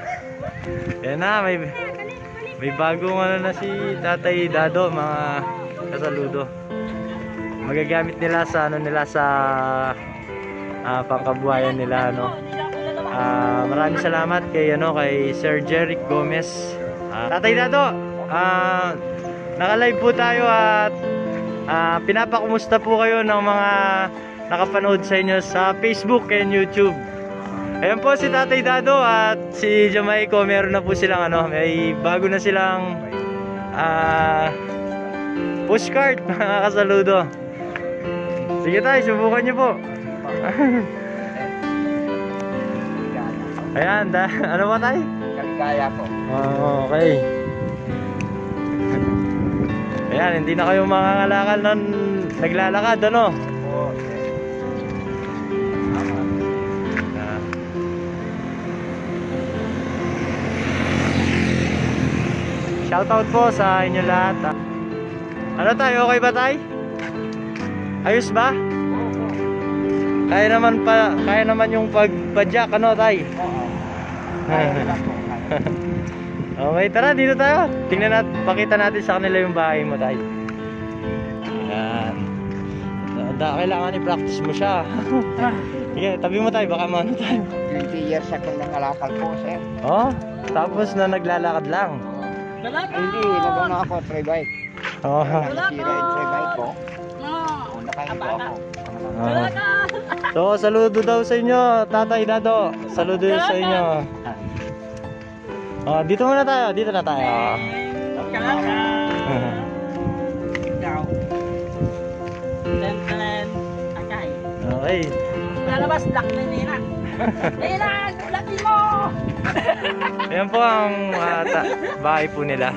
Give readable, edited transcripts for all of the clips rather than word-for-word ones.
Yan na, may bagong ano na si Tatay Dado, mga kasaludo. Magagamit nila sa ano nila sa pangkabuhayan nila, no. Maraming salamat kay kay Sir Jeric Gomez. Tatay Dado, naka-live po tayo at pinapakumusta po kayo ng mga nakapanood sa inyo sa Facebook and YouTube. Ayan po si Tatay Dado at si Jamaico, meron na po silang may bago na silang pushcart, mga kasaludo. Sige tayo, subukan nyo po. Ayan, ano ba tayo? Kaligaya ko. Okay. Ayan, hindi na kayo mangangalakal na naglalakad, ano? Oo. Shoutout po sa inyo lahat. Ano tayo, okay ba tayo? Ayos ba? Kaya naman yung pagpadyak, ano tayo? Okay, tara dito tayo. Tingnan natin, pakita natin sa kanila yung bahay mo tayo. Ayan. Kailangan i-practice mo siya. Sige, tabi mo tayo, baka maano tayo. 20 years akong nangalakal po, sir. Oh, tapos na naglalakad lang. Hindi, nagano ako, try bike. Oh. Nasira yung try bike ko. Una kayo po ako. So, saludo daw sa inyo, Tatay Dado. Saludo sa inyo. Dito muna tayo, dito na tayo. Okay. Lalabas, lock na nila. Ilan, ulatin mo! Ayan po ang bahay po nila.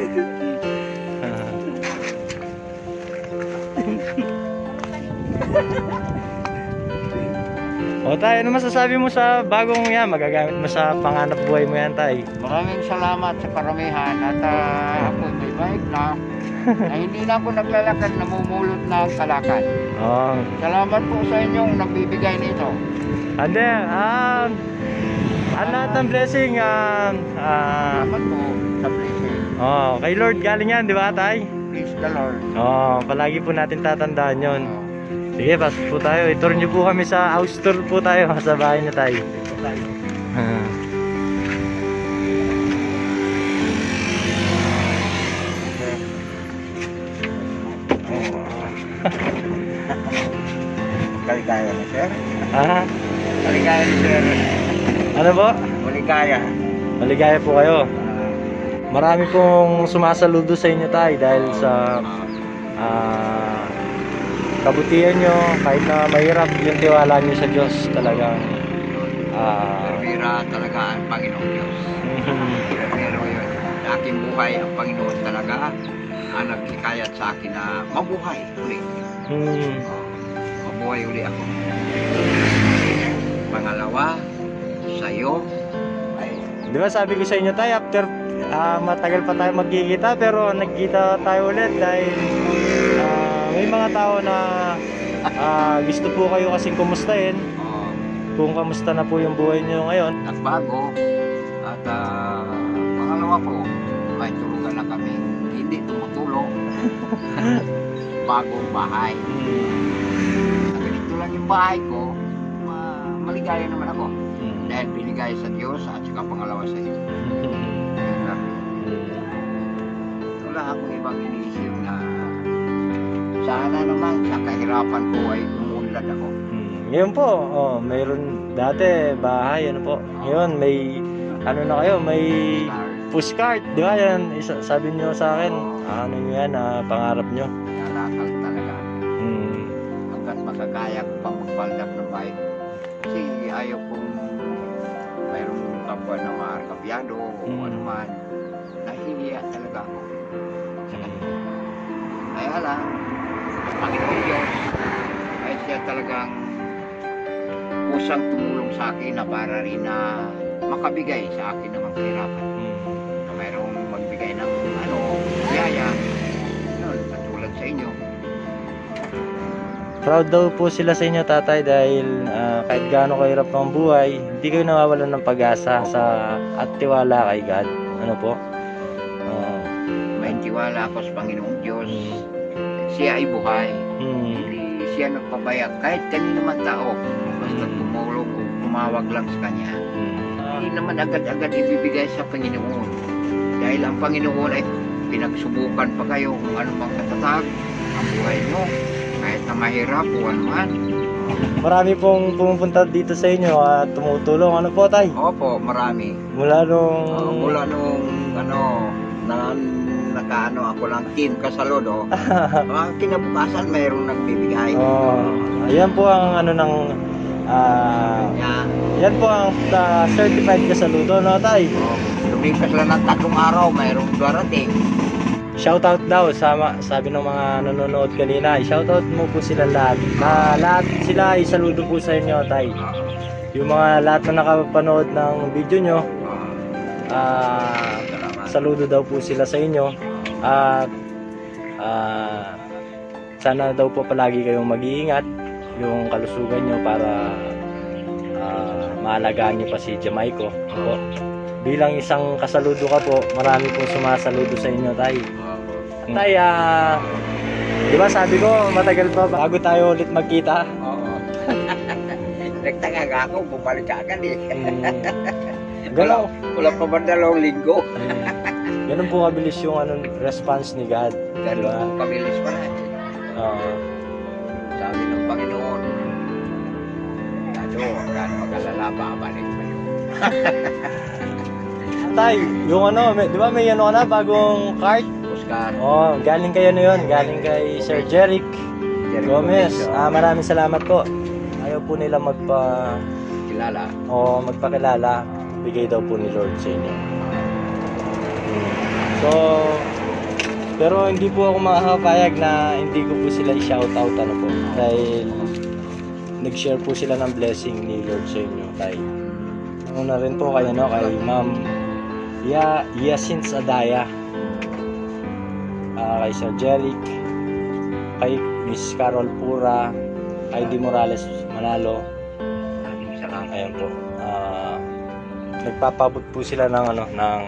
O tayo, ano masasabi mo sa bagong yan? Magagamit mo sa panganap buhay mo yan, tay? Maraming salamat sa karamihan at ako may bike na hindi na ako naglalakad, namumulot na ang kalakad. Oh. Salamat po sa inyong nagbibigay nito. And then, lahat ng blessing, Salamat po sa blessing. kay Lord galing yan, di ba, tay? Please the Lord. Palagi po natin tatandaan yon. Sige, pasok po tayo. I-tour nyo po kami sa house tour po tayo sa bahay niya tayo. Kaligaya na, sir. Kaligaya ni sir. Ano po? Kaligaya. Maligaya po kayo. Marami pong sumasaludo sa inyo tayo dahil sa kabutihan nyo, kahit na mahirap yung tiwala nyo sa Diyos talagang Bira talaga ang Panginoon Diyos. Pero yun, sa aking buhay ang Panginoon talaga ang naglikayat sa akin na mabuhay uli. Mabuhay uli ako. Pangalawa, sa'yo ay... Di ba sabi ko sa inyo tayo, after matagal pa tayo magkikita, pero nagkita tayo ulit dahil may mga tao na gusto po kayo kasing kumustahin kung kamusta na po yung buhay nyo ngayon. Nagbago at pangalawa po, may tulugan na kami hindi tumutulong. Bagong bahay. Ganito lang yung bahay ko, maligaya naman ako. Dahil binigay sa Diyos at saka pangalawa sa iyo. Wala akong ibang iniisip na sana naman sa kahirapan ko ay umunlad ako. Ngayon po, mayroon dati bahay, ano po. Ngayon may na kayo, may pushcart, di ba? Yan, sabi niyo sa akin, ano nyo yan, pangarap nyo. Nalakal talaga. Hanggat makakaya ko pang magbaldak ng bike. Kasi ayaw kong mayroong kapwa na maarkabyado o ano man. Nahihiya talaga ako sa kanila. Kaya lang, Panginoon Diyos ay siya talagang kusang tumulong sa akin na para rin na makabigay sa akin ng mga kahirapan. Na mayroong magbigay ng biyaya, katulad sa inyo. proud daw po sila sa inyo, tatay, dahil kahit gaano kahirap ang buhay, hindi kayo nawawalan ng pag-asa at tiwala kay God. Ano po? May tiwala ako sa Panginoong Diyos. Siya ay buhay. Hindi siya nagpabaya kahit kanino man tao. Basta tumulong o tumawag lang sa Kanya. Hindi naman agad-agad ibibigay sa Panginoon. Dahil ang Panginoon ay pinagsubukan pa kayo kung anumang katatag ang buhay mo. Kahit na mahirap o anuman. Marami pong pumupunta dito sa inyo at tumutulong. Ano po, tay? Opo, marami. Mula nung... Mula nung nakaano ako lang team Kasaludo. Kinabukasan mayroong nagbibigay. Ayan po ang ano ng... yan po ang certified Kasaludo, no, tay? Lumipas lang ng 3 araw, mayroong darating. Shoutout daw, sabi ng mga nanonood kanina, shoutout mo po sila lahat. Lahat sila ay saludo po sa inyo, tay. Yung mga lahat na nakapanood ng video nyo, saludo daw po sila sa inyo. At sana daw po palagi kayong mag-iingat yung kalusugan nyo para maalagaan nyo pa si Jamaico po. Bilang isang kasaludo ka po, marami pong sumasaludo sa inyo, tay. Tay, di ba sabi ko matagal pa bago tayo ulit magkita? Oo. Nagtaka nga ako, bumalik ka agad eh. Wala pa ba 2 linggo? Ganun po kabilis yung response ni God. Ganun po kabilis pa rin. Sabi ng Panginoon, Gano mag-alala, babalik pa yun. Tay, yung di ba may ka na, bagong cart? Oscar. Galing kay yun, galing kay Sir Jeric Gomez. Maraming salamat po. Ayaw po nila magpakilala. Bigay daw po ni Lord sa inyo. So, pero hindi po ako makakapayag na hindi ko po sila i-shoutout po. Dahil nag-share po sila ng blessing ni Lord sa inyo, tay. Una rin po kay Ma'am Yasins Adaya, kay Sir Jeric, kay Miss Carol Pura, kay Di Morales Manalo. Ayan po. Nagpapabot po sila ng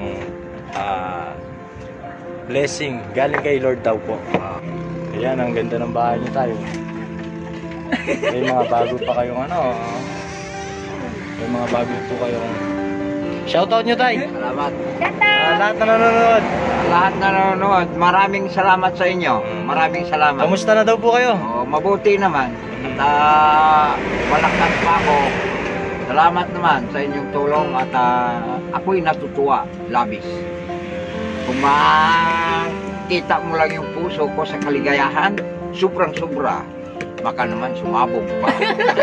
blessing galing kay Lord daw po. Ayan, ang ganda ng bahay niyo, tayo. May mga bago pa kayong may mga bago po kayong shoutout nyo, tay. Salamat. Lahat na nanonood. Lahat na nanonood. Maraming salamat sa inyo. Maraming salamat. Kamusta na daw po kayo? Mabuti naman. At malakad pa ako. Salamat naman sa inyong tulong at ako'y natutuwa, labis. Kung makita mo lang yung puso ko sa kaligayahan, sobrang-sobra, baka naman sumabog pa.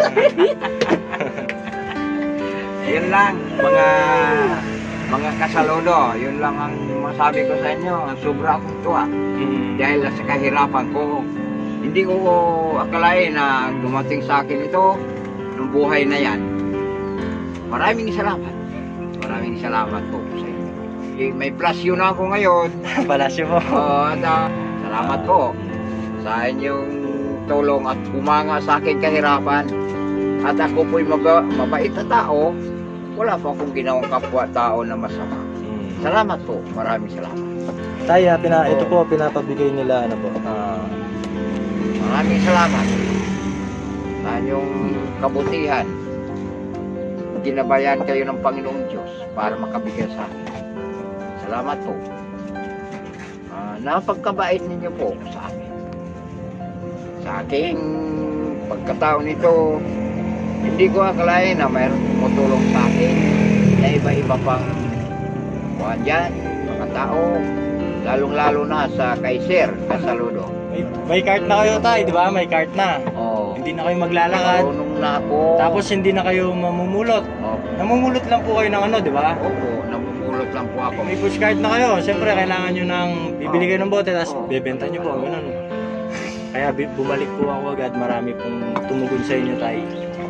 Yun lang, mga kasaludo, yun lang ang masabi ko sa inyo. Sobra akong tuwa. Dahil sa kahirapan ko, hindi ko akalain na dumating sa akin ito, nung buhay na yan. Maraming salamat. Maraming salamat po sa inyo. May plasyo na ako ngayon. Palasyo po. Salamat po sa inyong tulong at umanga sa aking kahirapan. At ako po'y mabait na tao. Wala pa akong ginawang kapwa-tao na masama. Salamat po. Maraming salamat. Tay, ito po pinapabigay nila Maraming salamat sa inyong kabutihan. Ginabayan kayo ng Panginoong Diyos para makabigay sa akin. Salamat po. Napagkabait ninyo po sa akin. Sa aking pagkataon nito, hindi ko akalain na mayroon tumutulong sa akin na iba-iba pang buwan dyan, mga tao, lalong-lalo na sa kay Sir Kasaludo. May cart na kayo, tay, di ba? May cart na. Hindi na kayo maglalakad. Marunong na ako. Tapos hindi na kayo mamumulot. Namumulot lang po kayo ng di ba? Opo, namumulot lang po ako. May push cart na kayo. Siyempre, kailangan nyo bibili kayo ng bote, tapos bebenta nyo po. Ganun. Kaya bumalik po ako agad. Marami pong tumugon sa inyo, tay.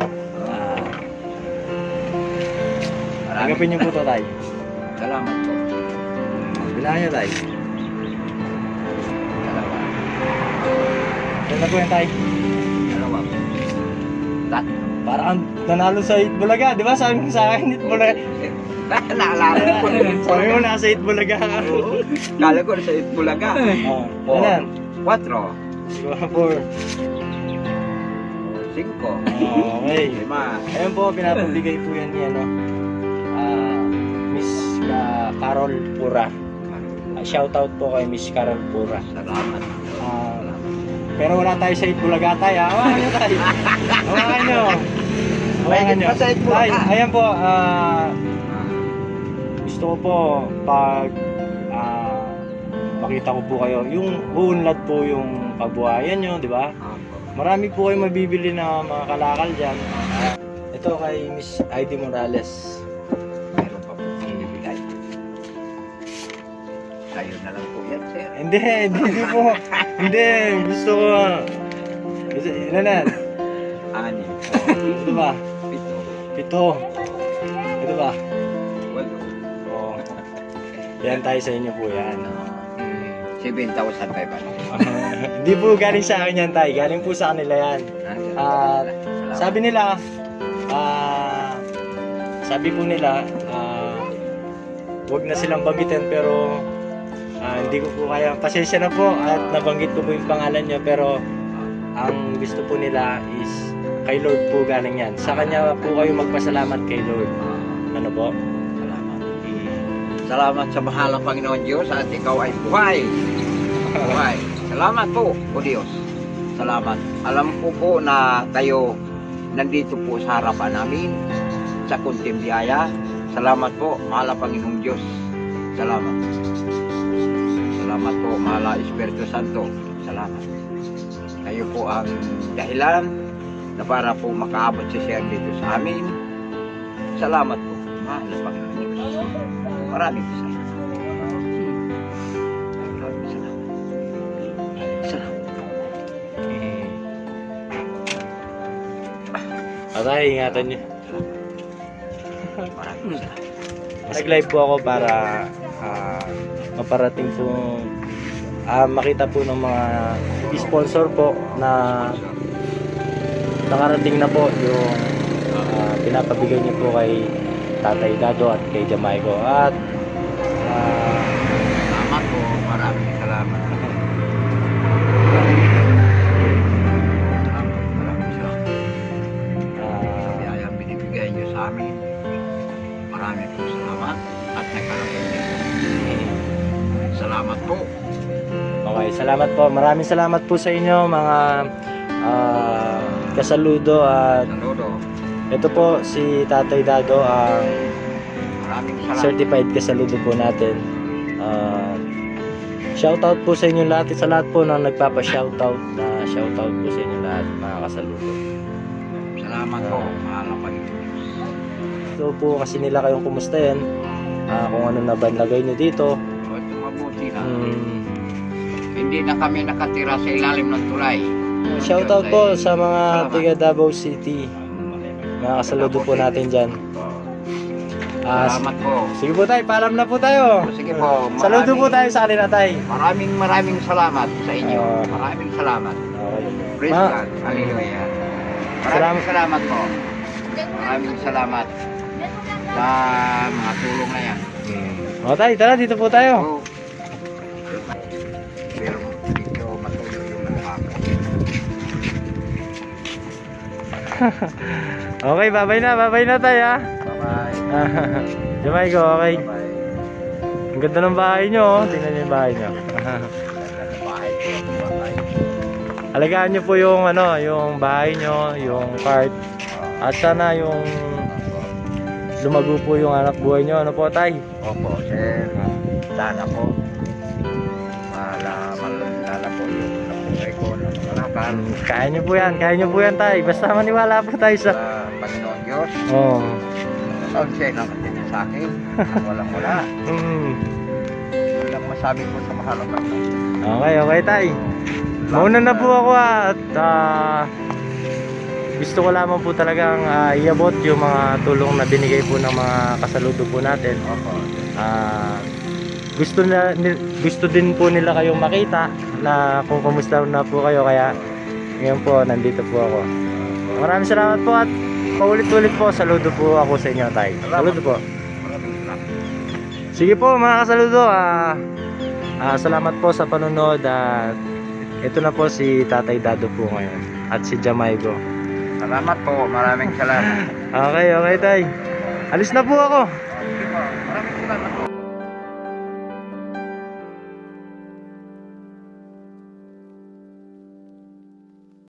Tanggapin nyo po to, tay. Salamat po. Bilangan nyo, tay. Salamat. Yan na po yan, tay. Dalawa. Tatlo. Parang nanalo sa Itbulaga, di ba? Sabi mo sa akin, Itbulaga. Naalala ko na yun. Sabi mo nasa Itbulaga. Kala ko sa Itbulaga. Ano yan? 4. 4. 5. Okay. 5. Ayun po, pinapabigay po yan ni ano, Miss Carol Pura. Shoutout po kay Miss Carol Pura. Salamat. Pero wala tayo sa Itbulaga tayo. Hawakan nyo tayo. Hawakan nyo. Hawakan nyo. Sa Itbulaga. Tay, ayan po, gusto ko po pag makita ko po kayo, yung uunlad po yung kabuhayan nyo, di ba? Marami po kayo mabibili na mga kalakal dyan. Ito kay Miss Heidi Morales. Meron pa po bibigay. Sa'yo na lang po yan, sir. Hindi po. Hindi, gusto ko. Ilan na? 6. Ito ba? 7. 7. Ito ba? 8. Oo. Yan tayo sa inyo po yan. 7,500. Hindi po galing sa akin yan tayo. Galing po sa kanila yan. Sabi nila, sabi po nila, wag na silang banggitin pero hindi ko po kaya. Pasensya na po at nabanggit ko po yung pangalan nyo pero ang gusto po nila is kay Lord po galing yan. Sa kanya po kayo magpasalamat kay Lord. Ano po? Salamat. Salamat sa mahalang Panginoon Diyos at ikaw ay buhay. Buhay. Salamat po, O Diyos. Salamat. Alam ko po na kayo nandito po sa harapan namin sa kunting biyaya. Salamat po, mahalang Panginoong Diyos. Salamat. Salamat po, mahalang Espiritu Santo. Salamat. Kayo po ang dahilan na para po makaabot si Sir dito sa amin. Salamat po, mahalang Panginoong Diyos. Maraming salamat. Maraming salamat. Salamat. Atay, ingatan nyo. Maraming salamat. Nag-live po ako para maparating po makita po ng mga sponsor po na nakarating na po yung pinapabigay niyo po kay Tatay Dado at kay Jamaico at Salamat po. Maraming salamat. Maraming salamat. Sa biyayang binibigay niyo sa amin. Maraming po salamat at nagkarating din. Salamat po. okay, salamat po. Maraming salamat po sa inyo mga kasaludo at Saludo. ito po si Tatay Dado ang Maraming salamat. certified kasaludo po natin. Shoutout po sa inyo lahat, sa lahat po na nagpapa-shoutout na shoutout po sa inyo lahat mga kasaludo. Salamat po. Mahalang Panginoon. Ito po kasi nila kayong kumustahin, kung ano na banlagay nyo dito. O, ito mabuti na. Mm, Hindi na kami nakatira sa ilalim ng tulay. shoutout po sa mga Salamat. tiga Davao City, mga kasaludo po natin dyan. Salamat po. Sige po tayo, paalam na po tayo. Sige po. Saludo po tayo sa kanila tayo. Maraming salamat sa inyo. Ah. Maraming salamat. Okay. Praise Ma- God. Hallelujah. Salamat. Maraming salamat po. Maraming salamat sa mga tulong na yan. O tayo, tara dito po tayo. So, pero medyo matuloy yung mukha ko. Okay, babay na tayo ha. Bye-bye. Jamaico, okay. Bye-bye. Ang ganda ng bahay nyo, oh. Tingnan nyo yung bahay nyo. Bye. Bye-bye. Alagaan nyo po yung ano, yung bahay nyo, yung cart. At sana yung lumago po yung anak buhay nyo. Ano po, tay? Opo, sir. Sana po. Malala po yung nabuhay ko ng kalakal. Kaya nyo po yan, tay. Basta maniwala po tayo sa... Sa Panginoon Diyos. Oo. Ang siya naman din sa akin. Walang wala. Yun lang masabi ko sa mahal ng Panginoon. Okay, tay. Mauna na po ako at gusto ko lamang po talagang iabot yung mga tulong na binigay po ng mga kasaludo po natin. Opo. Gusto din po nila kayong makita na kung kumusta na po kayo, kaya ngayon po nandito po ako. Maraming salamat po at paulit-ulit po. Saludo po ako sa inyo, tay. Saludo po. Sige po mga kasaludo, salamat po sa panunod at ito na po si Tatay Dado po ngayon at si Jamaigo. Salamat po, maraming salamat. Okay, tay. Alis na po ako. Maraming salamat.